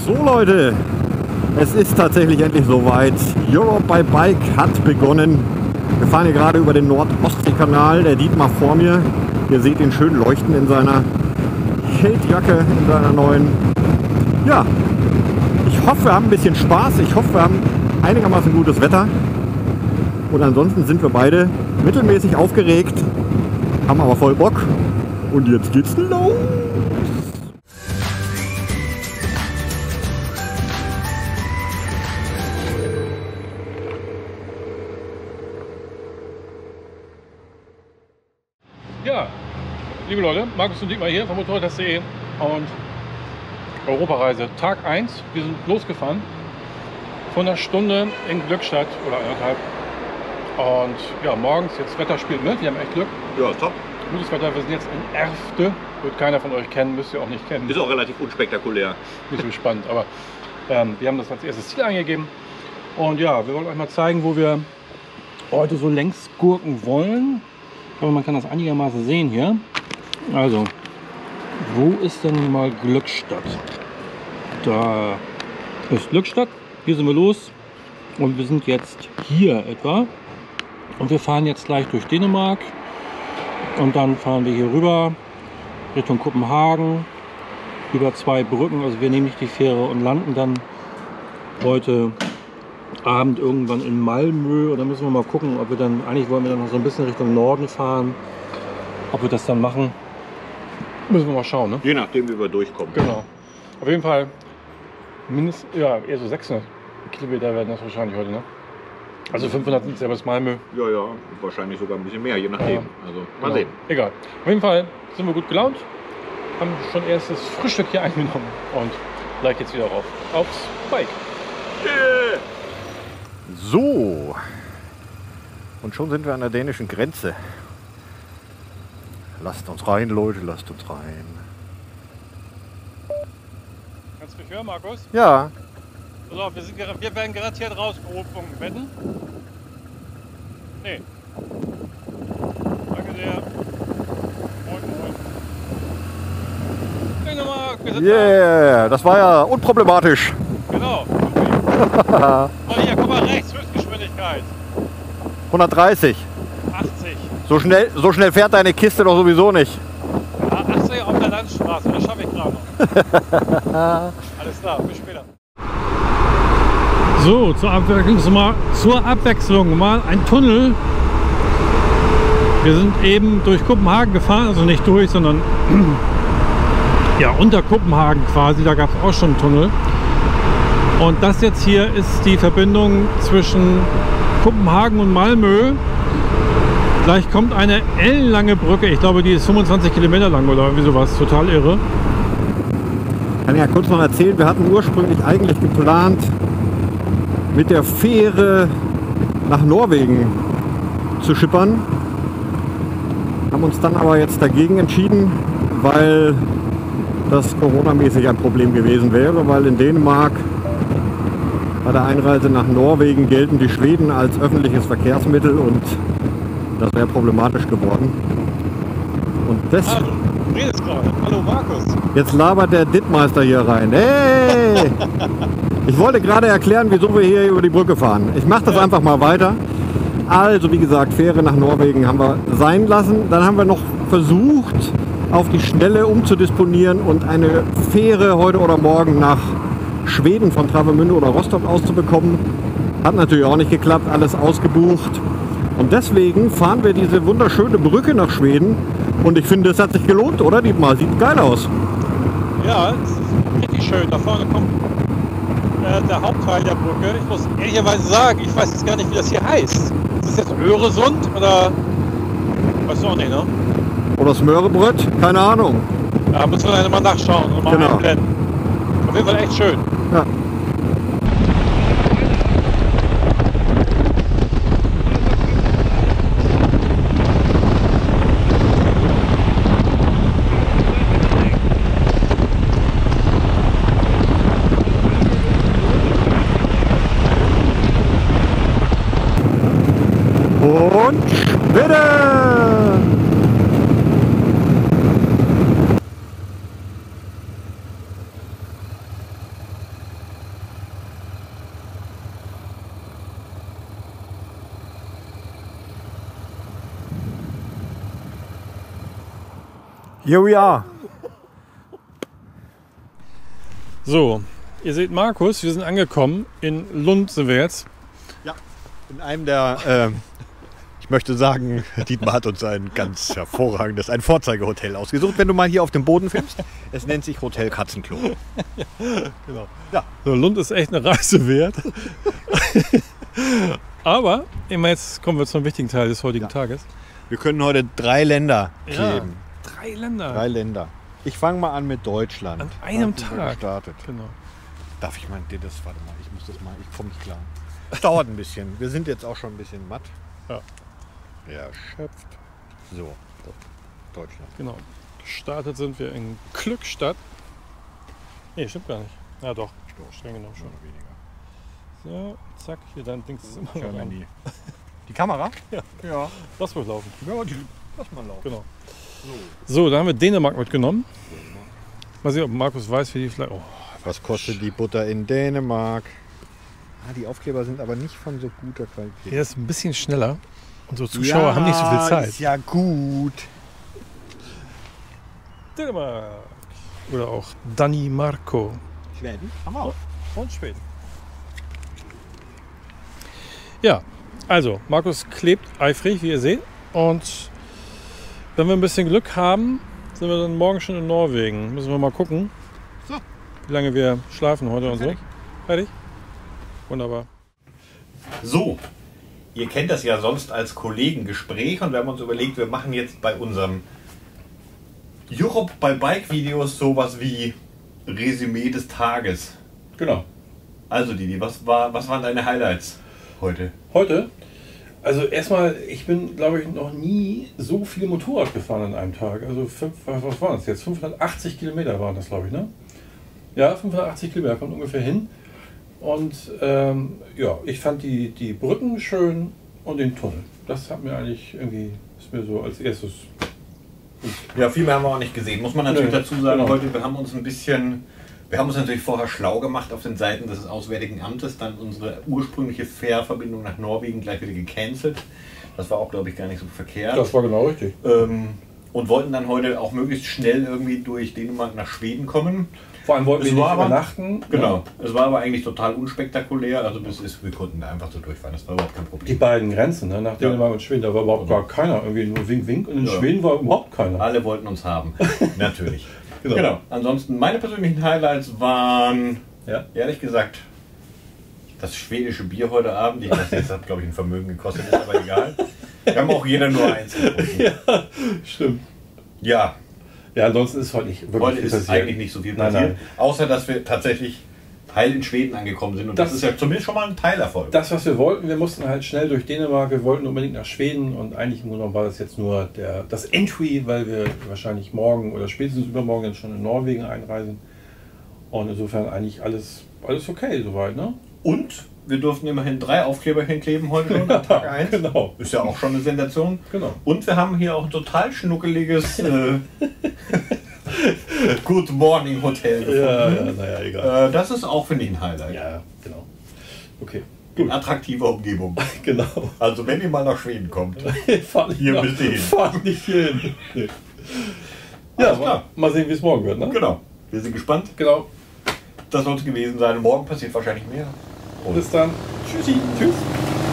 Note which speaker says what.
Speaker 1: So Leute, es ist tatsächlich endlich soweit. Europe by Bike hat begonnen. Wir fahren hier gerade über den Nord-Ostsee-Kanal. Der Dietmar vor mir. Ihr seht ihn schön leuchten in seiner Heldjacke, in seiner neuen. Ja, ich hoffe, wir haben ein bisschen Spaß. Ich hoffe, wir haben einigermaßen gutes Wetter. Und ansonsten sind wir beide mittelmäßig aufgeregt, haben aber voll Bock. Und jetzt geht's los!
Speaker 2: Ja, liebe Leute, Markus und Dietmar hier von Motorrad.de und Europareise Tag 1. Wir sind losgefahren von einer Stunde in Glückstadt oder 1,5. Und ja, morgens, jetzt Wetter spielt mit, wir haben echt Glück.
Speaker 1: Ja, top.
Speaker 2: Gutes Wetter, wir sind jetzt in Erfte, wird keiner von euch kennen, müsst ihr auch nicht kennen.
Speaker 1: Ist auch relativ unspektakulär.
Speaker 2: Nicht so spannend, aber wir haben das als erstes Ziel eingegeben. Und ja, wir wollen euch mal zeigen, wo wir heute so längs gurken wollen. Aber man kann das einigermaßen sehen hier. Also, wo ist denn mal Glückstadt? Da ist Glückstadt. Hier sind wir los. Und wir sind jetzt hier etwa. Und wir fahren jetzt gleich durch Dänemark. Und dann fahren wir hier rüber Richtung Kopenhagen. Über 2 Brücken. Also wir nehmen nicht die Fähre und landen dann heute Abend irgendwann in Malmö, und dann müssen wir mal gucken, ob wir dann, eigentlich wollen wir dann noch so ein bisschen Richtung Norden fahren, ob wir das dann machen, müssen wir mal schauen, ne?
Speaker 1: Je nachdem, wie wir durchkommen.
Speaker 2: Genau. Auf jeden Fall mindestens, ja, eher so 600 Kilometer werden das wahrscheinlich heute, ne? Also 500 sind es ja bis Malmö.
Speaker 1: Ja, ja, wahrscheinlich sogar ein bisschen mehr, je nachdem.
Speaker 2: Ja.
Speaker 1: Also mal sehen.
Speaker 2: Egal. Auf jeden Fall sind wir gut gelaunt, haben schon erstes Frühstück hier eingenommen und gleich geht's wieder rauf aufs Bike.
Speaker 1: Yeah. So, und schon sind wir an der dänischen Grenze. Lasst uns rein, Leute, lasst uns rein.
Speaker 2: Kannst du mich hören, Markus?
Speaker 1: Ja.
Speaker 2: Pass auf, wir werden garantiert rausgehoben. Wetten? Nee. Danke sehr. Moin, moin. Dänemark, wir sind
Speaker 1: Yeah, das war ja unproblematisch.
Speaker 2: da. Genau. Okay. Oh, hier, guck mal rechts, Höchstgeschwindigkeit.
Speaker 1: 130.
Speaker 2: 80.
Speaker 1: So schnell fährt deine Kiste doch sowieso nicht.
Speaker 2: Ja, 80 auf der Landstraße, das schaffe ich gerade noch. Alles klar, bis später. So, zur Abwechslung mal ein Tunnel. Wir sind eben durch Kopenhagen gefahren, also nicht durch, sondern ja, unter Kopenhagen quasi, da gab es auch schon einen Tunnel. Und das jetzt hier ist die Verbindung zwischen Kopenhagen und Malmö. Gleich kommt eine ellenlange Brücke, ich glaube die ist 25 Kilometer lang oder irgendwie sowas, total irre.
Speaker 1: Ich kann ja kurz noch erzählen, wir hatten ursprünglich eigentlich geplant, mit der Fähre nach Norwegen zu schippern. Haben uns dann aber jetzt dagegen entschieden, weil das coronamäßig ein Problem gewesen wäre, weil in Dänemark bei der Einreise nach Norwegen gelten die Schweden als öffentliches Verkehrsmittel und das wäre problematisch geworden. Und das.
Speaker 2: Ah, du redest gerade. Hallo Markus.
Speaker 1: Jetzt labert der Dittmeister hier rein. Hey! Ich wollte gerade erklären, wieso wir hier über die Brücke fahren. Ich mache das einfach mal weiter. Also wie gesagt, Fähre nach Norwegen haben wir sein lassen. Dann haben wir noch versucht, auf die Schnelle umzudisponieren und eine Fähre heute oder morgen nach Schweden von Travemünde oder Rostock auszubekommen. Hat natürlich auch nicht geklappt, alles ausgebucht. Und deswegen fahren wir diese wunderschöne Brücke nach Schweden. Und ich finde, es hat sich gelohnt, oder Dietmar? Sieht geil aus.
Speaker 2: Ja, es ist richtig schön. Da vorne kommt der Hauptteil der Brücke. Ich muss ehrlicherweise sagen, ich weiß jetzt gar nicht, wie das hier heißt. Ist das jetzt Öresund oder? Weißt du auch nicht, ne?
Speaker 1: Oder Smörebröt? Keine Ahnung.
Speaker 2: Da müssen wir dann mal nachschauen und mal
Speaker 1: Genau.
Speaker 2: einblenden. Auf jeden Fall echt schön.
Speaker 1: Ja. Und bitte! Here we are.
Speaker 2: So, ihr seht Markus, wir sind angekommen. In Lund sind wir jetzt.
Speaker 1: Ja, in einem der, ich möchte sagen, Dietmar hat uns ein ganz hervorragendes, ein Vorzeigehotel ausgesucht, wenn du mal hier auf dem Boden filmst. Es nennt sich Hotel Katzenklo.
Speaker 2: Genau. Ja. So, Lund ist echt eine Reise wert. Aber immer jetzt kommen wir zum wichtigen Teil des heutigen Tages.
Speaker 1: Wir können heute 3 Länder kleben.
Speaker 2: Ja, 3 Länder.
Speaker 1: 3 Länder. Ich fange mal an mit Deutschland.
Speaker 2: An einem Tag.
Speaker 1: Gestartet.
Speaker 2: Genau.
Speaker 1: Darf ich mal das? Warte mal, ich muss das mal. Ich komme nicht klar. Es dauert ein bisschen. Wir sind jetzt auch schon ein bisschen matt.
Speaker 2: Ja.
Speaker 1: Erschöpft. So, Deutschland.
Speaker 2: Genau. Gestartet sind wir in Glückstadt. Nee, stimmt gar nicht. Ja doch, streng genommen schon. So, zack, hier dein Dings ist immer noch an.
Speaker 1: Die Kamera?
Speaker 2: Ja.
Speaker 1: Ja.
Speaker 2: Lass mal laufen.
Speaker 1: Ja, lass mal laufen.
Speaker 2: Genau. So, da haben wir Dänemark mitgenommen. Mal sehen, ob Markus weiß, wie die vielleicht. Oh,
Speaker 1: was kostet die Butter in Dänemark? Ah, die Aufkleber sind aber nicht von so guter Qualität.
Speaker 2: Der ist ein bisschen schneller. Unsere Zuschauer haben nicht so viel Zeit.
Speaker 1: Ist ja gut.
Speaker 2: Dänemark. Oder auch Danimarco.
Speaker 1: Schweden? Haben wir auch.
Speaker 2: Und Schweden. Ja, also Markus klebt eifrig, wie ihr seht. Und wenn wir ein bisschen Glück haben, sind wir dann morgen schon in Norwegen. Müssen wir mal gucken, wie lange wir schlafen heute und so. Fertig? Wunderbar.
Speaker 1: So, ihr kennt das ja sonst als Kollegengespräch und wir haben uns überlegt, wir machen jetzt bei unserem Europe by Bike Videos sowas wie Resümee des Tages.
Speaker 2: Genau.
Speaker 1: Also Didi, was waren deine Highlights heute?
Speaker 2: Heute? Also erstmal, ich bin glaube ich noch nie so viel Motorrad gefahren an einem Tag. Also was waren das jetzt? 580 Kilometer waren das glaube ich, ne? Ja, 580 Kilometer kommt ungefähr hin. Und ja, ich fand die Brücken schön und den Tunnel. Das hat mir eigentlich irgendwie, ist mir so als erstes.
Speaker 1: Ja, viel mehr haben wir auch nicht gesehen. Muss man natürlich dazu sagen,
Speaker 2: genau.
Speaker 1: Heute, wir haben uns natürlich vorher schlau gemacht auf den Seiten des Auswärtigen Amtes, dann unsere ursprüngliche Fährverbindung nach Norwegen gleich wieder gecancelt. Das war auch, glaube ich, gar nicht so verkehrt.
Speaker 2: Das war genau richtig.
Speaker 1: Und wollten dann heute auch möglichst schnell irgendwie durch Dänemark nach Schweden kommen.
Speaker 2: Vor allem wollten wir nicht übernachten.
Speaker 1: Genau. Es war aber eigentlich total unspektakulär. Also wir konnten da einfach so durchfahren. Das war überhaupt kein Problem.
Speaker 2: Die beiden Grenzen, ne? Nach Dänemark und Schweden, da war überhaupt gar keiner. Irgendwie nur Wink, Wink. Und in Schweden war überhaupt keiner.
Speaker 1: Alle wollten uns haben. Natürlich. Genau. Ansonsten, meine persönlichen Highlights waren, ehrlich gesagt, das schwedische Bier heute Abend. Das hat, glaube ich, ein Vermögen gekostet, ist aber egal. Wir haben auch jeder nur eins getrunken.
Speaker 2: Ja, stimmt.
Speaker 1: Ja.
Speaker 2: Ja, ansonsten ist heute nicht wirklich
Speaker 1: heute
Speaker 2: viel
Speaker 1: ist
Speaker 2: passiert.
Speaker 1: eigentlich nicht so viel passiert. Nein. Außer, dass wir tatsächlich heil in Schweden angekommen sind. Und das ist ja zumindest schon mal ein Teilerfolg.
Speaker 2: Das, was wir wollten, wir mussten halt schnell durch Dänemark. Wir wollten unbedingt nach Schweden. Und eigentlich im Grunde war das jetzt nur das Entry, weil wir wahrscheinlich morgen oder spätestens übermorgen dann schon in Norwegen einreisen. Und insofern eigentlich alles okay soweit, ne?
Speaker 1: Und wir durften immerhin 3 Aufkleber hinkleben heute schon an Tag 1.
Speaker 2: Genau.
Speaker 1: Ist ja auch schon eine Sensation.
Speaker 2: Genau.
Speaker 1: Und wir haben hier auch ein total schnuckeliges Good Morning Hotel gefunden.
Speaker 2: Ja, naja, egal.
Speaker 1: Das ist auch, finde ich, ein Highlight.
Speaker 2: Ja, genau. Okay.
Speaker 1: In attraktiver Umgebung.
Speaker 2: Genau.
Speaker 1: Also wenn ihr mal nach Schweden kommt,
Speaker 2: hier
Speaker 1: müsst ihr hin.
Speaker 2: Fahrt nicht hin. Nee. Ja, klar. Mal sehen, wie es morgen wird, ne?
Speaker 1: Genau. Wir sind gespannt.
Speaker 2: Genau.
Speaker 1: Das soll es gewesen sein. Morgen passiert wahrscheinlich mehr.
Speaker 2: Bis dann. Tschüssi. Tschüss.